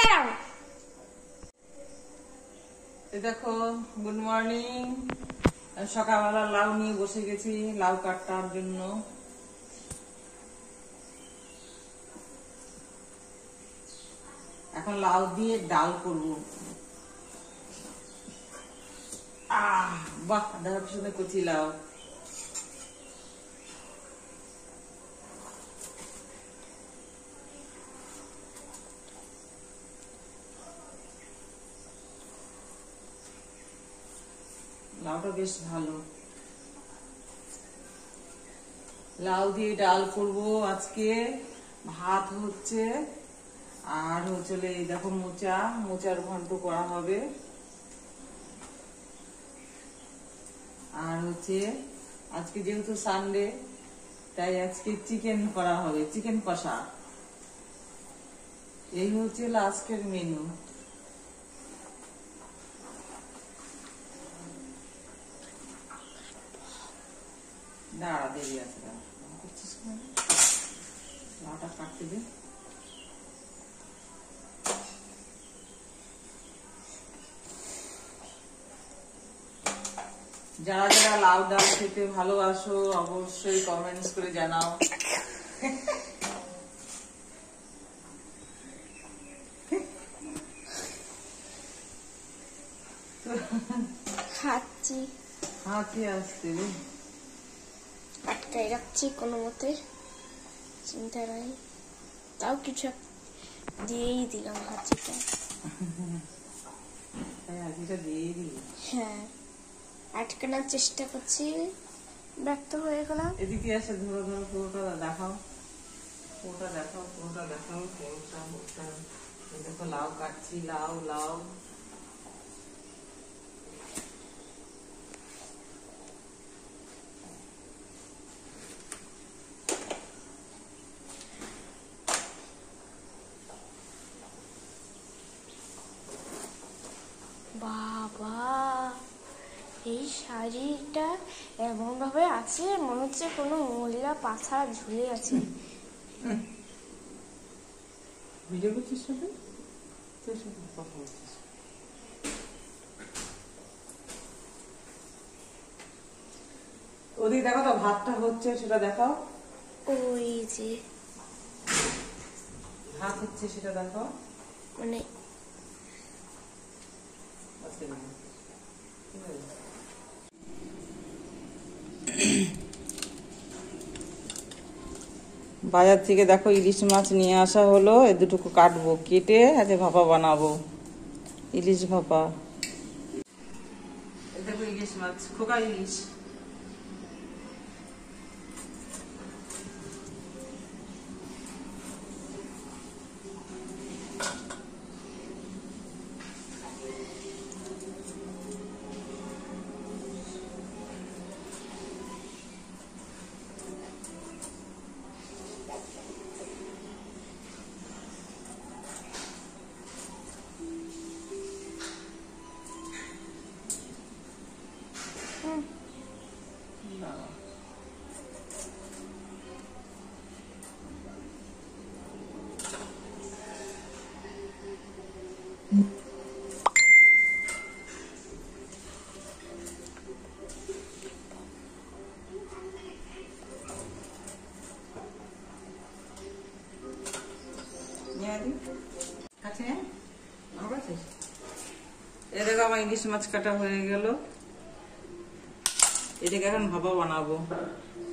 দেখো, good morning. সকালবেলা লাউ নিয়ে বসে গেছি লাউ কাটার জন্য। এখন লাউ দিয়ে ডাল করব। বাহ, দেখো কি সুন্দর কচি লাউ। লাউটা বেশ ভালো। লাউ দিয়ে ডাল করব আজকে। ভাত হচ্ছে, আর হচ্ছে এই দেখো মোচার ঘন্ট করা হবে, আর হচ্ছে আজকে যেহেতু সানডে তাই আজকে চিকেন করা হবে, চিকেন কষা। এই হচ্ছে আজকের মেনু। দাঁড়া, দেরি আছে, লাউটা কাটতে দে। যারা যারা লাউ ডাল খেতে ভালোবাসো অবশ্যই কমেন্টস করে জানাও। হাঁচি আসছে রে, আটকাই রাখছি কোনো মতে, চিন্তা নাই। তাও কিছু দিয়েই দিলাম হাঁচিটা। হাঁচিটা দিয়েই দিল। হ্যাঁ, আটকানোর চেষ্টা করছি, ব্যর্থ হয়ে গেলাম। এদিকে এসে ধরো ধরো, পুরোটা দেখাও, পুরোটা দেখাও, পুরোটা দেখাও, পুরোটা। দেখো লাউ কাটছি, লাউ লাউ। বাবা, এই শাড়িটা এমন ভাবে আছে মনে হচ্ছে কোনো মহিলা পাছা ঝুলে আছে। ভিডিও করছিস সাথে কথা বলছিস? ওদিকে দেখো তো, ভাতটা হচ্ছে সেটা দেখাও। ওই যে ভাত হচ্ছে সেটা দেখো, মানে বাজার থেকে দেখো ইলিশ মাছ নিয়ে আসা হলো। এ দুটুকু কাটবো, কেটে আজকে ভাপা বানাবো, ইলিশ ভাপা। দেখো ইলিশ মাছ, খোকা ইলিশ। এ দেখো আমার ইলিশ মাছ কাটা হয়ে গেল। এটাকে এখন ভাপা বানাবো।